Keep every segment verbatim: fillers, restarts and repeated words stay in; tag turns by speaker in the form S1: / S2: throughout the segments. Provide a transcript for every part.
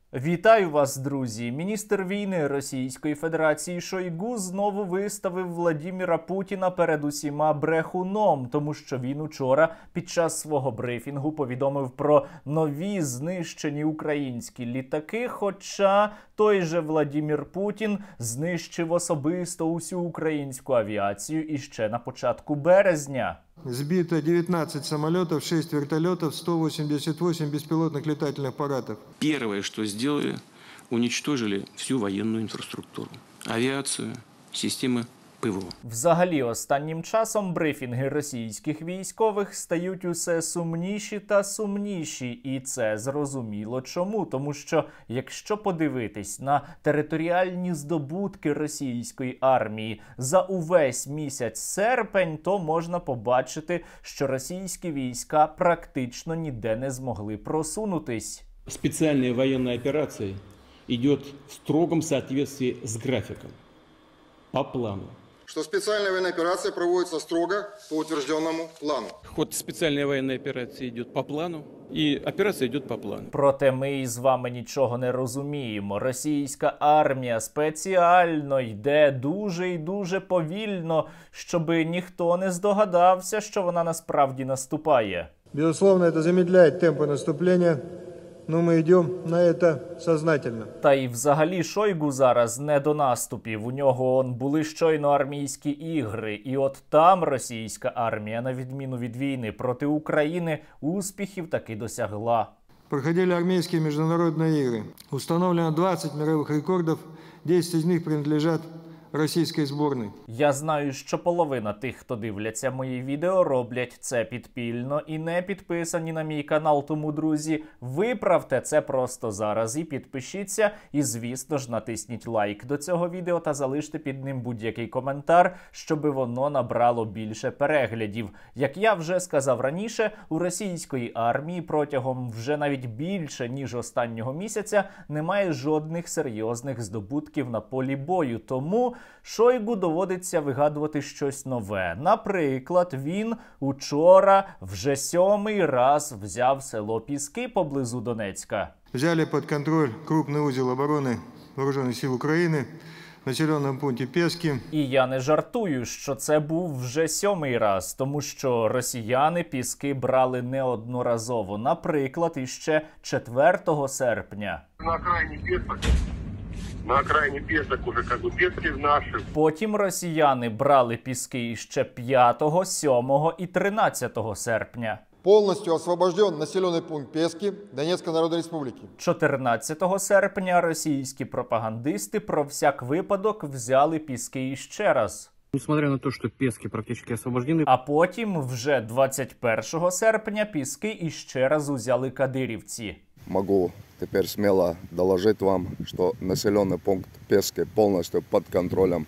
S1: Вітаю вас, друзі! Міністр війни Російської Федерації Шойгу знову виставив Владіміра Путіна перед усіма брехуном, тому що він учора під час свого брифінгу повідомив про нові знищені українські літаки, хоча той же Владімір Путін знищив особисто усю українську авіацію іще на початку березня.
S2: Сбито девятнадцать самолетов, шесть вертолетов, сто восемьдесят восемь беспилотных летательных аппаратов.
S3: Первое, что сделали, уничтожили всю военную инфраструктуру. Авиацию, системы ПВО.
S1: Взагалі, останнім часом брифінги російських військових стають усе сумніші та сумніші. І це зрозуміло чому. Тому що, якщо подивитись на територіальні здобутки російської армії за увесь місяць серпень, то можна побачити, що російські війська практично ніде не змогли просунутись.
S4: Специальная военная операция идет в строгом соответствии с графиком, по плану.
S5: Что специальная военная операция проводится строго по утвержденному плану.
S4: Ход специальной военной операции идет по плану, и операция идет по плану.
S1: Проте ми із вами нічого не розуміємо. Російська армія спеціально йде дуже і дуже повільно, щоби ніхто не здогадався, що вона насправді наступає.
S2: Безусловно, это замедляет темпы наступления, но мы идем на это сознательно.
S1: Та й взагалі Шойгу зараз не до наступів. У нього он були щойно армійські ігри. І от там російська армія, на відміну від війни проти України, успіхів таки досягла.
S2: Проходили армейские международные игры. Установлено двадцать мировых рекордов, десять из них принадлежат російської збірної.
S1: Я знаю, що половина тих, хто дивляться мої відео, роблять це підпільно і не підписані на мій канал. Тому, друзі, виправте це просто зараз і підпишіться. І, звісно ж, натисніть лайк до цього відео та залиште під ним будь-який коментар, щоби воно набрало більше переглядів. Як я вже сказав раніше, у російської армії протягом вже навіть більше, ніж останнього місяця, немає жодних серйозних здобутків на полі бою. Тому Шойгу доводиться вигадувати щось нове. Наприклад, він учора вже сьомий раз взяв село Піски поблизу Донецька.
S2: Взяли під контроль крупний узел оборони Вооружених сил України в населеному пункті Піски.
S1: І я не жартую, що це був вже сьомий раз, тому що росіяни Піски брали неодноразово. Наприклад, іще четвертого серпня.
S6: На окраїні Пісок. На окраїні Пісок уже как бы Піски наші.
S1: Потім росіяни брали Піски іще п'ятого, сьомого і тринадцятого серпня.
S5: Полностью освобожден населенный пункт Пески Донецкой Народной Республики.
S1: чотирнадцятого серпня російські пропагандисти про всяк випадок взяли Піски іще раз.
S4: Несмотря на то, что Пески практически освобождены.
S1: А потім вже двадцять першого серпня Піски іще раз узяли кадирівці.
S7: Могу теперь смело доложить вам, что населенный пункт Пески полностью под контролем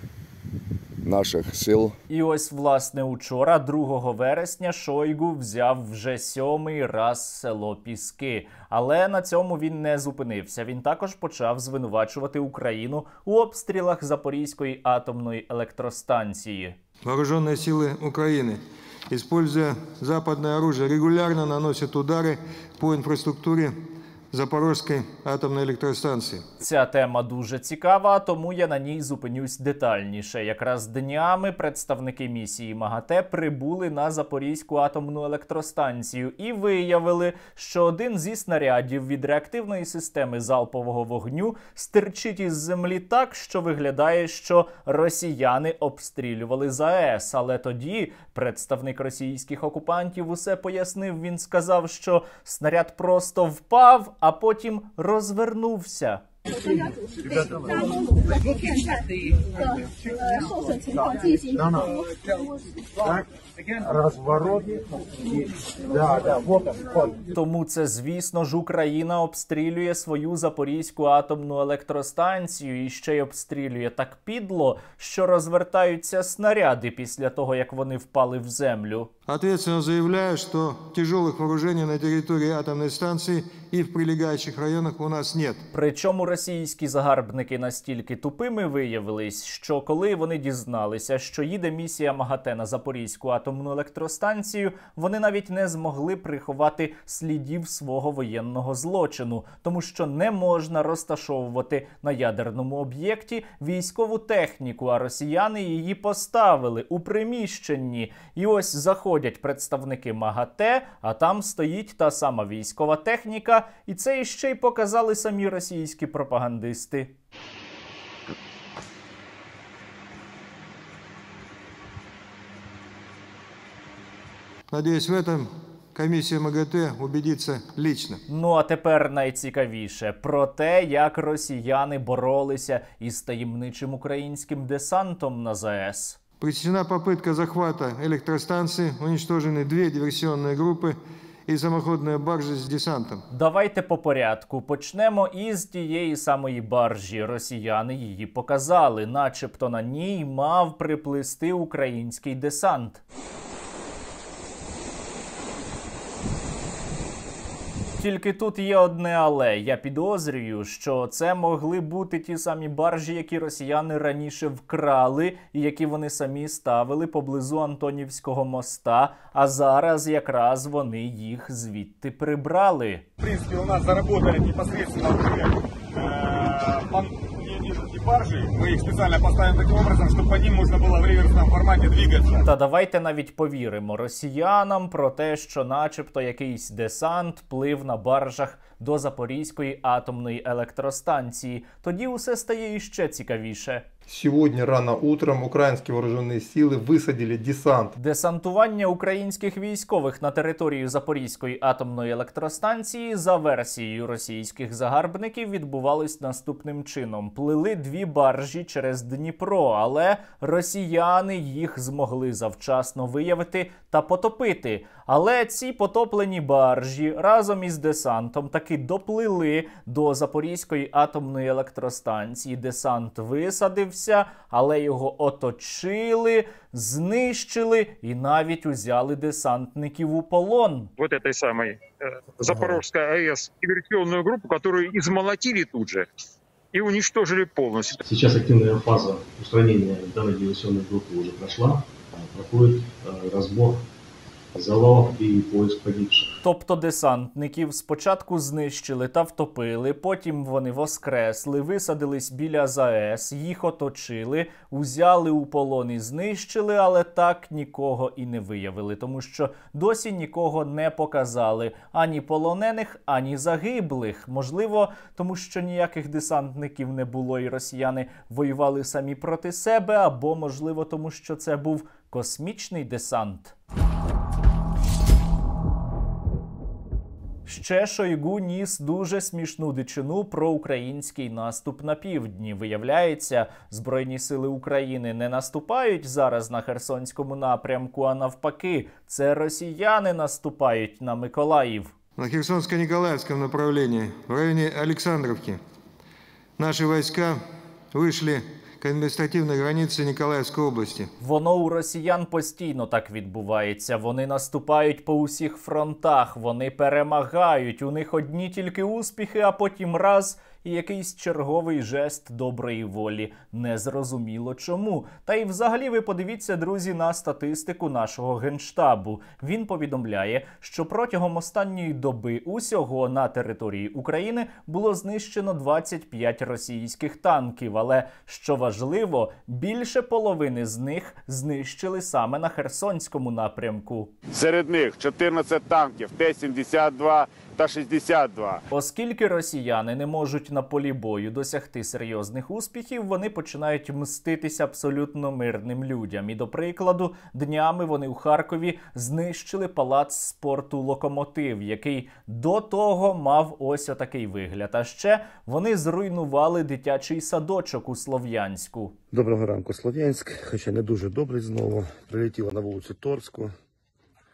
S7: наших сил.
S1: І ось, власне, учора, другого вересня, Шойгу взяв вже сьомий раз село Піски. Але на цьому він не зупинився. Він також почав звинувачувати Україну у обстрілах Запорізької атомної електростанції.
S2: Вооруженные силы Украины, используя западное оружие, регулярно наносят удары по инфраструктуре Запорізької атомної електростанції.
S1: Ця тема дуже цікава, тому я на ній зупинюсь детальніше. Якраз днями представники місії МАГАТЕ прибули на Запорізьку атомну електростанцію і виявили, що один зі снарядів від реактивної системи залпового вогню стирчить із землі так, що виглядає, що росіяни обстрілювали ЗАЕС. Але тоді представник російських окупантів усе пояснив. Він сказав, що снаряд просто впав, а потім розвернувся. Тому це, звісно ж, Україна обстрілює свою Запорізьку атомну електростанцію і ще й обстрілює так підло, що розвертаються снаряди після того, як вони впали в землю.
S2: Ответственно заявляю, что тяжелых вооружений на территории атомной станции и в прилегающих районах у нас нет.
S1: Причому російські загарбники настільки тупими виявились, що коли вони дізналися, що їде місія МАГАТЕ на Запорізьку атомну електростанцію, вони навіть не змогли приховати слідів свого воєнного злочину, тому що не можна розташовувати на ядерному об'єкті військову техніку, а росіяни її поставили у приміщенні. І ось заходять представники МАГАТЕ, а там стоїть та сама військова техніка, і це іще й показали самі російські пропагандисти.
S2: Надеюсь, в этом комиссия МАГАТЭ убедится лично.
S1: Ну а тепер найцікавіше про те, як росіяни боролися із таємничим українським десантом на ЗАЕС.
S2: Пресечена попытка захвата электростанции, уничтожены две диверсионные группы і самоходної баржі з десантом.
S1: Давайте по порядку. Почнемо із тієї самої баржі. Росіяни її показали, начебто на ній мав приплисти український десант. Тільки тут є одне але. Я підозрюю, що це могли бути ті самі баржі, які росіяни раніше вкрали і які вони самі ставили поблизу Антонівського моста, а зараз якраз вони їх звідти прибрали.
S8: В принципе, у нас заработали непосредственно уже э, баржи. Мы их специально поставим таким образом, чтобы по ним можно было в реверсном формате двигаться.
S1: Та давайте навіть повіримо росіянам про те, що начебто якийсь десант плив на баржах до Запорізької атомної електростанції. Тоді усе стає іще цікавіше.
S9: Сьогодні рано утром українські вооружені сили висадили десант.
S1: Десантування українських військових на територію Запорізької атомної електростанції за версією російських загарбників відбувалось наступним чином. Плили дві баржі через Дніпро, але росіяни їх змогли завчасно виявити та потопити. Але ці потоплені баржі разом із десантом таки доплили до Запорізької атомної електростанції. Десант висадився, але його оточили, знищили і навіть узяли десантників у полон.
S6: Вот этой самой э, Запорожской АЭС диверсионную группу, которую измолотили тут же и уничтожили полностью.
S10: Сейчас активная фаза устранения данной диверсионной группы уже прошла. Проходит э, разбор залогів і поиск погибших.
S1: Тобто десантників спочатку знищили та втопили, потім вони воскресли, висадились біля ЗАЕС, їх оточили, узяли у полон і знищили, але так нікого і не виявили, тому що досі нікого не показали ані полонених, ані загиблих. Можливо, тому що ніяких десантників не було і росіяни воювали самі проти себе, або, можливо, тому що це був космічний десант. Ще Шойгу ніс дуже смішну дичину про український наступ на півдні. Виявляється, Збройні сили України не наступають зараз на Херсонському напрямку, а навпаки, це росіяни наступають на Миколаїв.
S2: На Херсонско-Николаевском направлении, в районе Александровки, наши войска вышли к адміністративній границі Ніколаївської області.
S1: Воно у росіян постійно так відбувається. Вони наступають по усіх фронтах, вони перемагають, у них одні тільки успіхи, а потім раз – і якийсь черговий жест доброї волі. Незрозуміло чому. Та й взагалі ви подивіться, друзі, на статистику нашого Генштабу. Він повідомляє, що протягом останньої доби усього на території України було знищено двадцять п'ять російських танків. Але, що важливо, більше половини з них знищили саме на Херсонському напрямку.
S11: Серед них чотирнадцять танків Т сімдесят два та шістдесят два.
S1: Оскільки росіяни не можуть на полі бою досягти серйозних успіхів, вони починають мститись абсолютно мирним людям. І, до прикладу, днями вони у Харкові знищили палац спорту «Локомотив», який до того мав ось отакий вигляд. А ще вони зруйнували дитячий садочок у Слов'янську.
S12: Доброго ранку, Слов'янськ, хоча не дуже добрий знову. Прилетіло на вулицю Торську.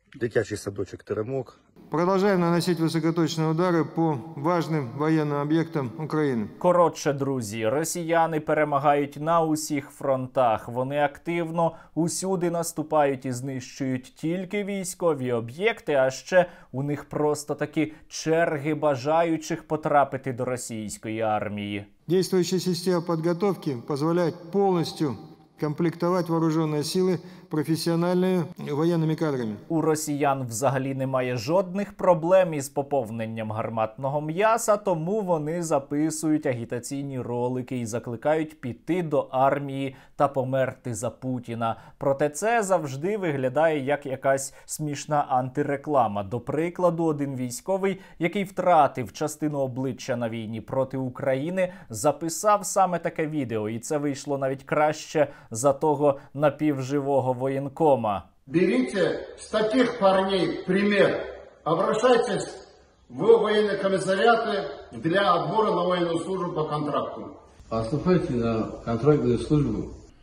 S12: Дитячий садочок «Теремок».
S2: Продолжаем наносить высокоточные удары по важным военным объектам Украины.
S1: Коротше, друзі, росіяни перемагають на усіх фронтах. Вони активно усюди наступають і знищують тільки військові об'єкти, а ще у них просто такі черги бажаючих потрапити до російської армії.
S2: Действующая система подготовки позволяет полностью комплектовать вооруженные силы професіональними воєнними кадрами.
S1: У росіян взагалі немає жодних проблем із поповненням гарматного м'яса, тому вони записують агітаційні ролики і закликають піти до армії та померти за Путіна. Проте це завжди виглядає як якась смішна антиреклама. До прикладу, один військовий, який втратив частину обличчя на війні проти України, записав саме таке відео. І це вийшло навіть краще за того напівживого воєнкома.
S13: Берите с таких парней пример. Обращайтесь в военные комиссариаты для отбора на военную службу по контракту.
S14: Поступайте на контрактную службу.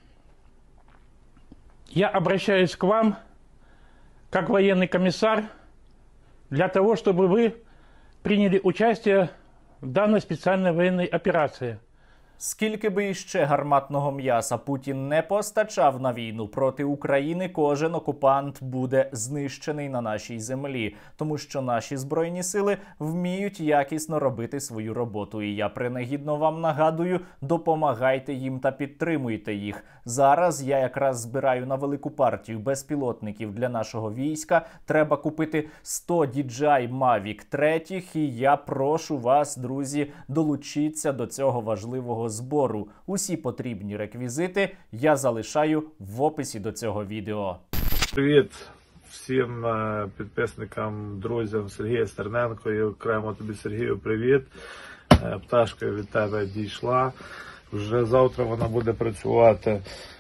S15: Я обращаюсь к вам, как военный комиссар, для того, чтобы вы приняли участие в данной специальной военной операции.
S1: Скільки би іще гарматного м'яса Путін не постачав на війну проти України, кожен окупант буде знищений на нашій землі. Тому що наші Збройні сили вміють якісно робити свою роботу. І я принагідно вам нагадую, допомагайте їм та підтримуйте їх. Зараз я якраз збираю на велику партію безпілотників для нашого війська. Треба купити сто ді джей ай Mavic три, і я прошу вас, друзі, долучіться до цього важливого збору. Усі потрібні реквізити я залишаю в описі до цього відео.
S16: Привіт всім підписникам, друзям Сергія Стерненко і окремо тобі, Сергію, привіт. Пташка від тебе дійшла. Вже завтра вона буде працювати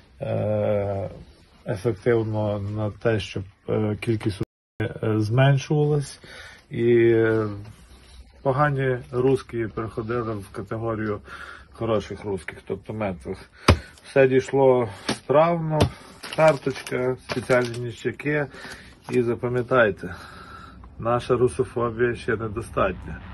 S16: ефективно на те, щоб кількість зменшувалась. І погані русські переходили в категорію хороших русських, тобто мертвих. Все дійшло справно, карточка, спеціальні ніщаки. І запам'ятайте, наша русофобія ще недостатня.